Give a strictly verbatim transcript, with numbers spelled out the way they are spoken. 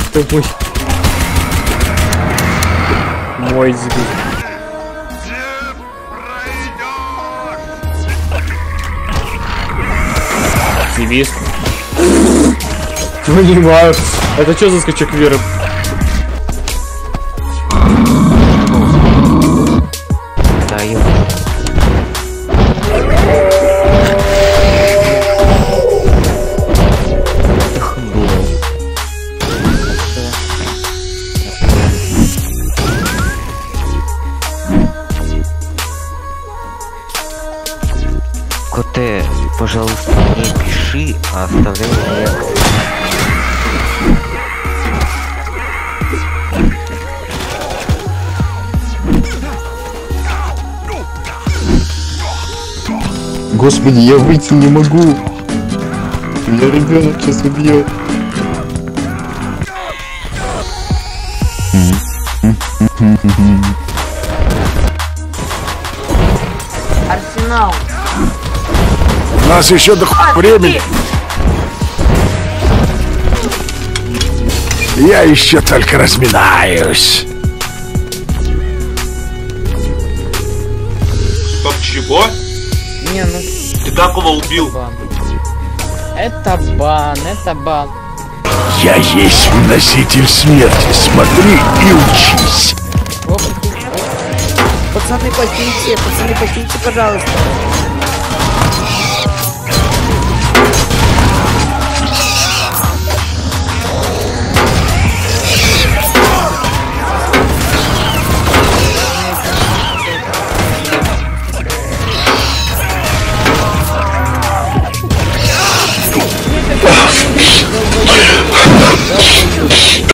Это мой... Мой сбит. Активист. Понимаю. Это что за скачок веры? Да, я... Коте, пожалуйста, не пиши, а оставляй реакцию. Господи, я выйти не могу. Меня ребенок сейчас убьет. Арсенал. У нас еще до хуя времени. Я еще только разминаюсь. Стоп, чего? Не, ну... Ты Дракула убил. Бан. Это бан, это бан. Я есть носитель смерти. Смотри и учись. Пацаны, покиньте, пацаны, покиньте, пожалуйста.